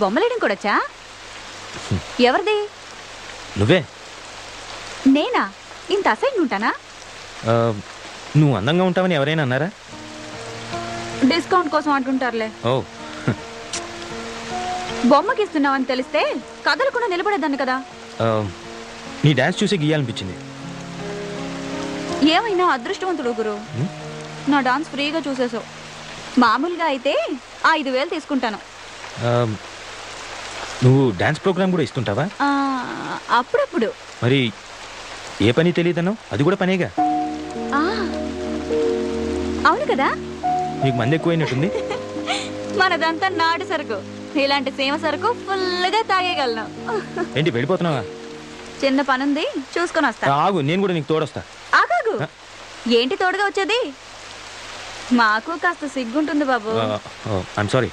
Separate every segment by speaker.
Speaker 1: బొమ్మలేయడం కూడాచా? ఎవరిది?
Speaker 2: నువ్వే.
Speaker 1: నేనా? ఇంత అసైన్ ఉంటానా?
Speaker 2: నువ్వు అందంగా ఉంటావని ఎవరైనా అన్నారా?
Speaker 1: డిస్కౌంట్ కోసం అంటుంటారులే.
Speaker 2: ఓ,
Speaker 1: బొమ్మకి ఇస్తున్నావని తెలిస్తే కదలకుండా నిలబడేదాన్ని కదా.
Speaker 2: నీ డాన్స్ చూసి గీయాలనిపించింది.
Speaker 1: ఏమైనా అదృష్టవంతుడు గురు, నా డాన్స్ ఫ్రీగా చూసేసావు. మామూలుగా అయితే 5,000 తీసుకుంటాను.
Speaker 2: నువ్వు డాన్స్ ప్రోగ్రామ్ కూడా ఇస్తుంటావా?
Speaker 1: అప్పుడప్పుడు.
Speaker 2: మరి ఏ పని తెలియదను? అది కూడా పనేగా.
Speaker 1: అవును కదా.
Speaker 2: నీకు మంది ఎక్కువైనట్టుంది.
Speaker 1: మనదంతా నాటు సరుకు. ఇలాంటి సీమ సరుకు ఫుల్గా తాగేయగలను.
Speaker 2: ఏంటి వెళ్ళిపోతున్నావా?
Speaker 1: చిన్న పనుంది, చూసుకొని వస్తా.
Speaker 2: ఆగు, నేను కూడా నీకు తోడొస్తా.
Speaker 1: ఆగాగు. ఏంటి తోడుగా వచ్చేది? మాకు కాస్త సిగ్గుంటుంది బాబు.
Speaker 2: I'm sorry.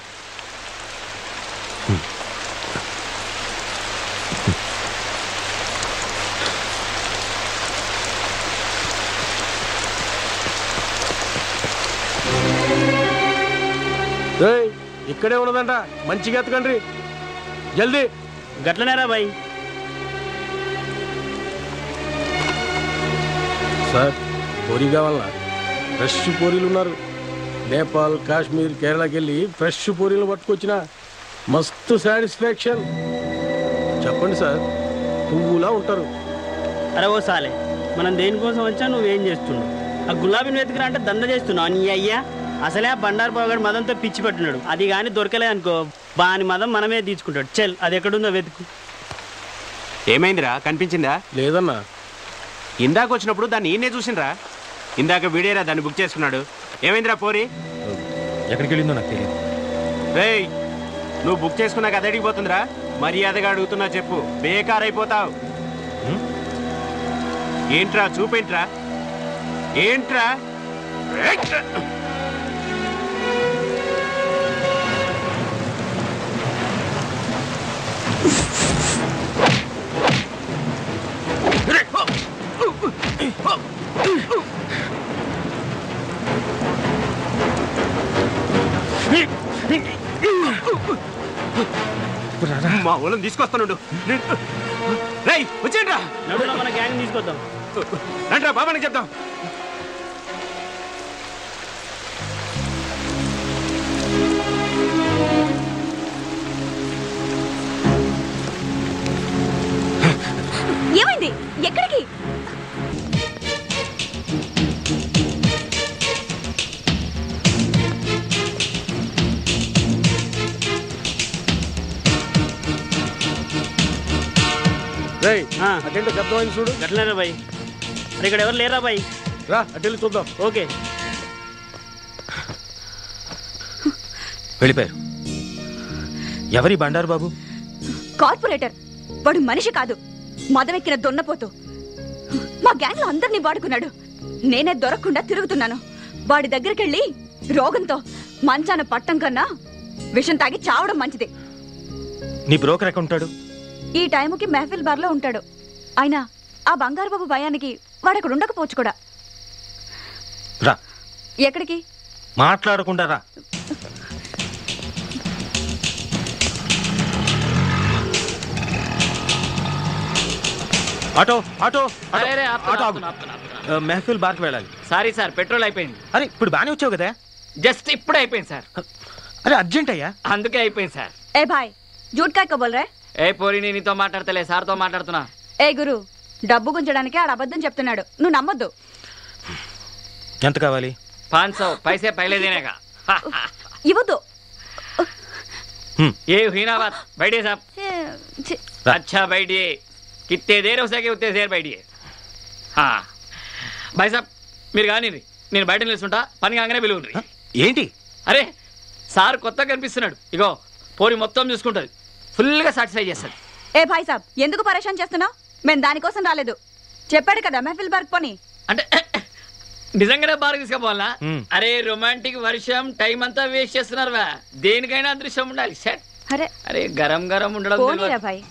Speaker 3: ఇక్కడే ఉన్నదంట, మంచిగా ఎత్తకండ్రి జల్దీ.
Speaker 4: గట్లనేరా బాయ్.
Speaker 3: సార్, పూరి కావాలన్నా? ఫ్రెష్ పూరీలు ఉన్నారు. నేపాల్, కాశ్మీర్, కేరళకి వెళ్ళి ఫ్రెష్ పూరీలు పట్టుకొచ్చిన మస్తు సాటిస్ఫాక్షన్. చెప్పండి సార్, పువ్వులా ఉంటారు.
Speaker 4: అరే ఓ సాలే, మనం దేనికోసం వచ్చా నువ్వేం చేస్తున్నావు? ఆ గులాబీని వెతికిరా అంటే దంద చేస్తున్నావు నీ అయ్యా. అసలే ఆ బండారు బాగాడు మదంతో పిచ్చి పట్టున్నాడు. అది కానీ దొరకలే అనుకో, బాని మదం మనమే తీసుకుంటాడు. చెల్, అది ఎక్కడుందో వెతుకు.
Speaker 5: ఏమైందిరా, కనిపించిందా?
Speaker 3: లేదన్నా.
Speaker 5: ఇందాక వచ్చినప్పుడు దాన్ని ఈయనే చూసిండ్రా. ఇందాక వీడేరా దాన్ని బుక్ చేసుకున్నాడు. ఏమైందిరా పోరి?
Speaker 2: ఎక్కడికి వెళ్ళిందో నాకు తెలియదు.
Speaker 5: రేయ్, నువ్వు బుక్ చేసుకున్నాక అది అడిగిపోతుందిరా. మర్యాదగా అడుగుతున్నా చెప్పు, బేకార్ అయిపోతావు. ఏంట్రా చూపేంట్రా, ఏంట్రా? మా ఊళ్ళని తీసుకొస్తాను. రేయ్ వచ్చేయండిరా,
Speaker 4: మన గ్యాంగ్ తీసుకొద్దాం.
Speaker 5: రండిరా బాబానికి చెప్దాం.
Speaker 1: ఏమైంది? ఎక్కడికి?
Speaker 3: రేయ్, అటెంటో శబ్దమైంది చూడు.
Speaker 4: గట్లనేరా బాయ్. అరే ఇక్కడ ఎవరు లేరా బాయ్?
Speaker 3: రా అటెళ్ళి చూద్దాం.
Speaker 4: ఓకే,
Speaker 2: వెళ్ళిపోయారు. ఎవరి బండారు బాబు?
Speaker 1: కార్పొరేటర్. వాడు మనిషి కాదు, మదమెక్కిన దొన్నపోతూ. మా గ్యాంగ్ లో అందరినీ వాడుకున్నాడు. నేనే దొరకకుండా తిరుగుతున్నాను. వాడి దగ్గరికెళ్ళి రోగంతో మంచాన పట్టం కన్నా విషం తాగి చావడం మంచిది.
Speaker 2: నీ బ్రోకర్ ఎక్కడ ఉంటాడు?
Speaker 1: ఈ టైముకి మెహఫిల్ బార్ లో ఉంటాడు. అయినా ఆ బంగారు బాబు భయానికి వాడక్కడ ఉండకపోవచ్చు కూడా.
Speaker 2: రా.
Speaker 1: ఎక్కడికి?
Speaker 2: మాట్లాడకుండా రా. ఆటో ఆటో ఆటో, మెహఫిల్ బార్కి వెళ్ళాలి.
Speaker 6: సారీ సార్, పెట్రోల్ అయిపోయింది.
Speaker 2: అరే ఇప్పుడు బానే వచ్చావు కదా?
Speaker 6: జస్ట్ ఇప్పుడే అయిపోయింది సార్.
Speaker 2: అరే అర్జెంట్ అయ్యా,
Speaker 6: అందుకే అయిపోయింది సార్.
Speaker 1: ఏ భాయ్, జూట్ కాయ కబోల్ రే.
Speaker 6: ఏ పోరి, నేను నీతో మాట్లాడతలే, సార్తో మాట్లాడుతున్నా.
Speaker 1: ఏ గురు, డబ్బు గుంచడానికి ఆడ అబద్ధం చెప్తున్నాడు, నువ్వు నమ్మొద్దు.
Speaker 2: ఎంత కావాలి?
Speaker 6: 500 पैसे पहले देने का.
Speaker 1: ఇవ్వద్దు.
Speaker 6: ये हुई ना बात. बैठिए साहब. अच्छा बैठिए. कितने देर हो सके उतने देर बैठिए. हाँ भाई साहब, మీరు కానీ నేను బయట నిలుస్తుంటా, పని కాగానే పిలువుండ్రి.
Speaker 2: ఏంటి?
Speaker 6: అరే సార్ కొత్తగా కనిపిస్తున్నాడు. ఇగో పోరి మొత్తం చూసుకుంటుంది, ఫుల్గా సాటిస్ఫై చేస్తుంది.
Speaker 1: ఏ భాయ్ సాబ్, ఎందుకు పరేషాన్ చేస్తున్నావు? మేము దానికోసం రాలేదు. చెప్పాడు కదా మెహఫిల్ బార్క్ పని
Speaker 6: అంటే. నిజంగానే బాగా తీసుకుపోవాలా? అరే రొమాంటిక్ వర్షం టైం అంతా వేస్ట్ చేస్తున్నారు. దేనికైనా అదృశ్యం ఉండాలి. సెట్. అరే గరం గరం ఉండడం
Speaker 1: భాయ్.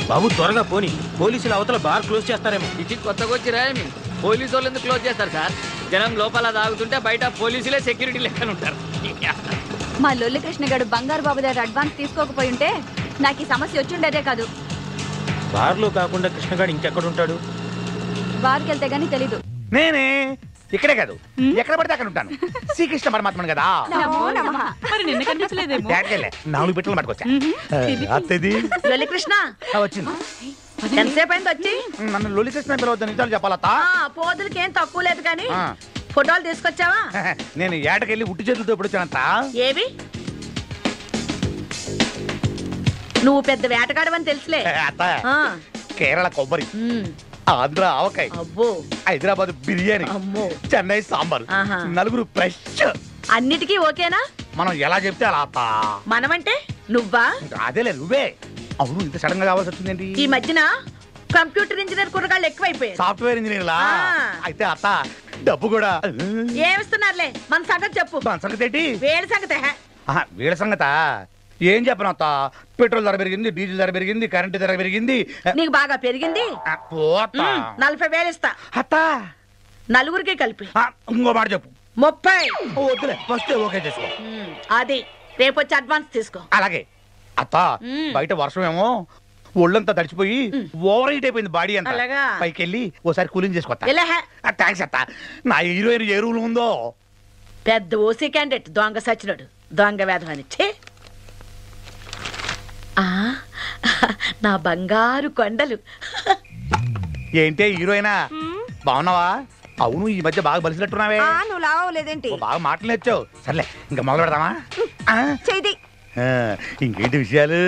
Speaker 2: బాబు త్వరగా పోని, పోలీసులు అవతల బార్ క్లోజ్ చేస్తారేమో.
Speaker 6: ఇది కొత్తగా వచ్చి రాయమి పోలీసు వాళ్ళు ఎందుకు క్లోజ్ చేస్తారు సార్? జనం లోపల తాగుతుంటే బయట పోలీసులే సెక్యూరిటీ లెక్కన ఉంటారు.
Speaker 1: మా లొల్లి కృష్ణ గారు బంగారు బాబు దగ్గర అడ్వాన్స్ తీసుకోకపోయి ఉంటే నాకు ఈ సమస్య వచ్చిండేదే కాదు.
Speaker 2: బార్లో కాకుండా కృష్ణగాడు ఇంకెక్కడ ఉంటాడు?
Speaker 1: బార్కి వెళ్తే గానీ తెలీదు.
Speaker 7: నేనే ఇక్కడే కాదు, ఎక్కడ పడితే అక్కడ ఉంటాను. శ్రీకృష్ణ పరమాత్మను కదా.
Speaker 8: మరి నిన్న కనిపించలేదేమో.
Speaker 7: ఏడకెళ్ళే 4 బిట్టలు పట్టుకొచ్చా. అత్తది
Speaker 8: లొల్లి కృష్ణ
Speaker 7: వచ్చింది.
Speaker 8: ఎంతసేపు అయింది వచ్చి?
Speaker 7: నన్ను లొలికృష్ణ పిలవద్దు, నిజాలు చెప్పాలత్తా.
Speaker 8: పోదులకి ఏం తక్కువ లేదు కానీ ఫోటోలు తీసుకొచ్చావా?
Speaker 7: నేను ఏటకెళ్ళి ఉట్టి చేతులతో ఎప్పుడు వచ్చానంత.
Speaker 8: ఏవి? నువ్వు పెద్ద వేటగాడవని తెలుసులే.
Speaker 7: అత్త, కేరళ కొబ్బరి, ఆంధ్ర ఆవకాయ,
Speaker 8: అబ్బో,
Speaker 7: హైదరాబాద్ బిర్యానీ,
Speaker 8: అమ్మో,
Speaker 7: చెన్నై సాంబార్,
Speaker 8: ఆహా.
Speaker 7: 4 ఫ్రెష్.
Speaker 8: అన్నిటికీ ఓకేనా?
Speaker 7: మనం ఎలా చెప్తే అలా అత్త.
Speaker 8: మనమంటే నువ్వా?
Speaker 7: అదేలే నువ్వే. అవును, ఇంత సడన్ గా కావాల్సి వచ్చిందేంటి?
Speaker 8: ఈ మధ్యన కంప్యూటర్ ఇంజనీర్ కుర్రగాళ్ళు ఎక్కువైపోయారు.
Speaker 7: సాఫ్ట్వేర్ ఇంజనీర్లా? అయితే అత్త డబ్బు కూడా
Speaker 8: ఏమిస్తున్నారులే, మన సంగతి చెప్పు.
Speaker 7: మన సంగతి ఏంటి?
Speaker 8: వేడి సంగతి.
Speaker 7: వీళ్ళ సంగత ఏం చెప్పను అత్త. పెట్రోల్ ధర పెరిగింది, డీజిల్ ధర పెరిగింది, కరెంటు ధర పెరిగింది.
Speaker 8: నీకు బాగా పెరిగింది. 40,000 ఇస్తా
Speaker 7: అత్త.
Speaker 8: నలుగురికి కలిపి.
Speaker 7: ఇంకో మాట చెప్పు.
Speaker 8: 30.
Speaker 7: వద్దులే, ఫస్ట్ ఓకే చేసుకో.
Speaker 8: అది రేపు వచ్చి అడ్వాన్స్ తీసుకో.
Speaker 7: అలాగే అత్త. బయట వర్షం ఏమో ఒళ్ళంతా తడిచిపోయి ఓవర్ హీట్ అయిపోయింది బాడీ అంతా.
Speaker 8: అలాగా?
Speaker 7: పైకి వెళ్ళి ఓసారి కూలింగ్ చేసుకోవచ్చా?
Speaker 8: ఇలా
Speaker 7: థ్యాంక్స్ అత్త. నా హీరోయిన్ ఏ రూల్ ఉందో.
Speaker 8: పెద్ద ఓసీ క్యాండిడేట్ దొంగ సచ్చినోడు, దొంగ వేధం అని. నా బంగారు కొండలు.
Speaker 7: ఏంటే హీరోయినా, బాగున్నావా? అవును, ఈ మధ్య బాగా బలిసినట్టున్నావే.
Speaker 1: నువ్వు లావలేదేంటి?
Speaker 7: బాగా మాటలు నేర్చావు. సర్లే, ఇంకా మొదలు పెడదామా?
Speaker 1: చేయి.
Speaker 7: ఇంకేంటి విషయాలు?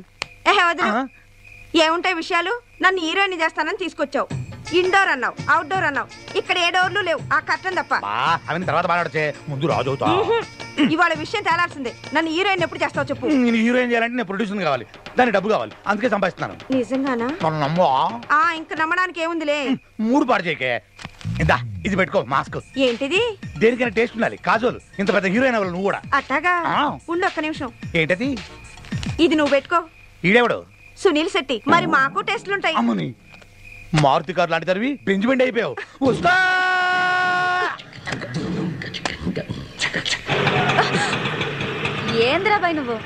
Speaker 1: ఏముంటాయి విషయాలు? నన్ను హీరోయిన్ చేస్తానని తీసుకొచ్చావు. ఇండోర్ అన్నావు, అవుట్డోర్ అన్నావు. ఇక్కడ ఏ డోర్లు లేవు, ఆ కట్టం తప్ప.
Speaker 7: అవన్నీ తర్వాత మాట్లాడితే ముందు రాజు అవుతా.
Speaker 1: ఇవాళ విషయం తేలాల్సిందే. నన్ను హీరోయిన్ ఎప్పుడు చేస్తావు చెప్పు.
Speaker 7: నేను హీరోయిన్ చేయాలంటే నేను ప్రొడ్యూసర్ కావాలి, దానికి డబ్బు కావాలి, అందుకే సంపాదిస్తున్నాను.
Speaker 1: నిజంగానా?
Speaker 7: మనం నమ్మో.
Speaker 1: ఇంకా నమ్మడానికి ఏముందిలే.
Speaker 7: 3 పాడు చేయకే. ఇదా, ఇది పెట్టుకో మాస్క్.
Speaker 1: ఏంటిది?
Speaker 7: దేనికైనా టేస్ట్ ఉండాలి. కాజోలు ఇంత పెద్ద హీరోయిన్ అవ్వాలి నువ్వు కూడా.
Speaker 1: అట్టాగా? ఉండు ఒక్క నిమిషం.
Speaker 7: ఏంటది?
Speaker 1: ఇది నువ్వు పెట్టుకో.
Speaker 7: ఈడెవడు?
Speaker 1: సునీల్ శెట్టి. మరి మాకు టెస్ట్లుంటాయి.
Speaker 7: అమ్మని, మారుతి కారు లాంటి తరివి బెంచ్మెంట్ అయిపోయావు. వస్తా.
Speaker 1: ఏంద్రాబాయ్ నువ్వు?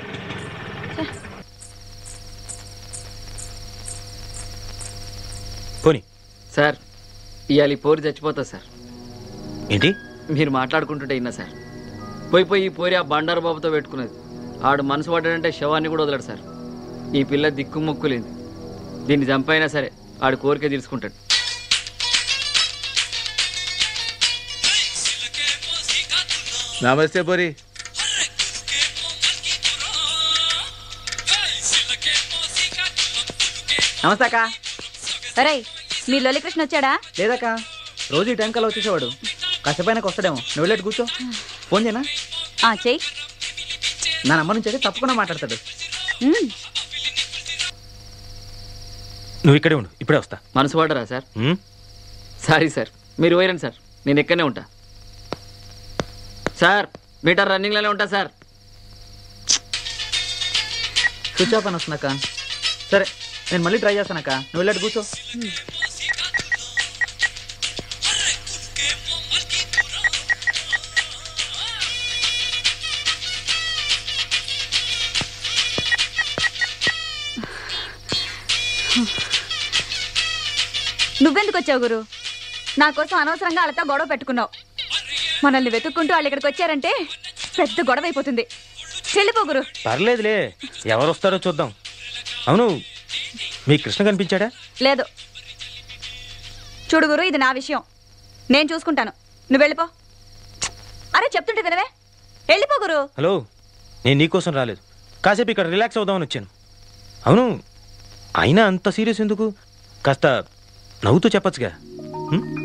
Speaker 2: పోనీ
Speaker 6: సార్, ఇవాళ ఈ పోరి చచ్చిపోతా సార్.
Speaker 2: ఏంటి
Speaker 6: మీరు మాట్లాడుకుంటుంటే ఇన్నా సార్. పోయి ఈ పోరి ఆ బండారు బాబుతో పెట్టుకున్నది. ఆడు మనసు పడ్డాడంటే శవాన్ని కూడా వదలడు సార్. ఈ పిల్ల దిక్కుముక్కులేంది. దీన్ని చంపైనా సరే ఆడు కోరిక తీర్చుకుంటాడు.
Speaker 3: నమస్తే పోరి.
Speaker 4: నమస్తే అక్క.
Speaker 1: అరే, మీ లొల్లి కృష్ణ వచ్చాడా?
Speaker 4: లేదక్క, రోజు ఈ టైం కల్లా వచ్చేసేవాడు. కాసేపైనాక వస్తాడేమో. నువ్వు వెళ్ళేట్టు కూర్చో. ఫోన్ చేయనా?
Speaker 1: చెయ్యి.
Speaker 4: నా నంబర్ నుంచి అయితే తప్పకుండా మాట్లాడతాడు.
Speaker 2: నువ్వు ఇక్కడే ఉండు, ఇప్పుడే వస్తా.
Speaker 6: మనసు పడరా సార్? సారీ సార్, మీరు పోయిరండి సార్, నేను ఇక్కడనే ఉంటా సార్. మీటర్ రన్నింగ్లోనే ఉంటా సార్.
Speaker 4: స్విచ్ ఆఫ్ అని వస్తుందక్క. సరే, నేను మళ్ళీ ట్రై చేస్తానక్క. నువ్వు వెళ్ళాడు కూర్చో.
Speaker 1: నువ్వెందుకు వచ్చావు గురు? నా కోసం అనవసరంగా వాళ్ళతో గొడవ పెట్టుకున్నావు. మనల్ని వెతుక్కుంటూ వాళ్ళు ఇక్కడికి వచ్చారంటే పెద్ద గొడవ అయిపోతుంది. చెల్లిపో గురు.
Speaker 2: పర్లేదులే, ఎవరు వస్తారో చూద్దాం. అవును, మీ కృష్ణ కనిపించాడా?
Speaker 1: లేదు. చూడు గురు, ఇది నా విషయం, నేను చూసుకుంటాను. నువ్వు వెళ్ళిపో. అరే చెప్తుంటే వినవే, వెళ్ళిపో గురు.
Speaker 2: హలో, నేను నీకోసం రాలేదు, కాసేపు ఇక్కడ రిలాక్స్ అవుదామని వచ్చాను. అవును, అయినా అంత సీరియస్ ఎందుకు? కాస్త నవ్వుతూ చెప్పచ్చుగా.